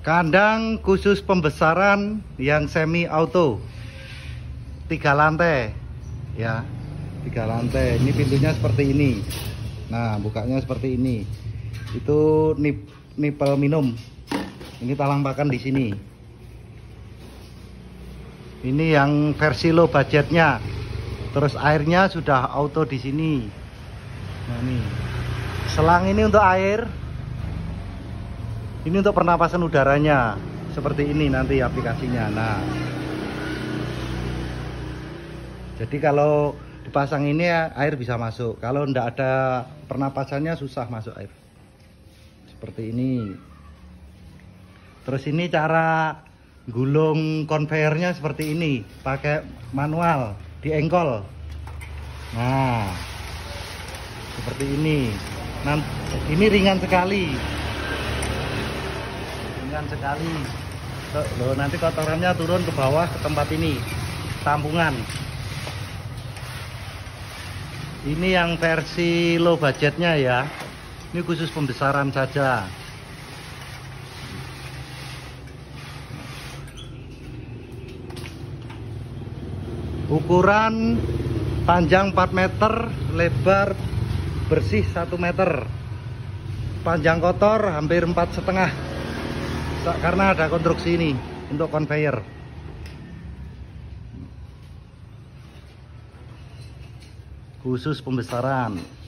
Kandang khusus pembesaran yang semi auto, 3 lantai ya, 3 lantai. Ini pintunya seperti ini. Nah, bukanya seperti ini. Itu nipel minum. Ini talang pakan di sini. Ini yang versi low budgetnya. Terus airnya sudah auto di sini. Nah, ini selang ini untuk air. Ini untuk pernapasan udaranya. Seperti ini nanti aplikasinya. Nah, jadi kalau dipasang ini air bisa masuk. Kalau tidak ada pernapasannya susah masuk air. Seperti ini. Terus ini cara gulung konveyornya seperti ini. Pakai manual, diengkol. Nah, seperti ini. Nah, ini ringan sekali. Ringan sekali. Loh, nanti kotorannya turun ke bawah ke tempat ini. Tampungan. Ini yang versi low budgetnya ya. Ini khusus pembesaran saja. Ukuran panjang 4 meter, lebar bersih 1 meter. Panjang kotor hampir 4,5. Karena ada konstruksi ini untuk conveyor. Khusus pembesaran.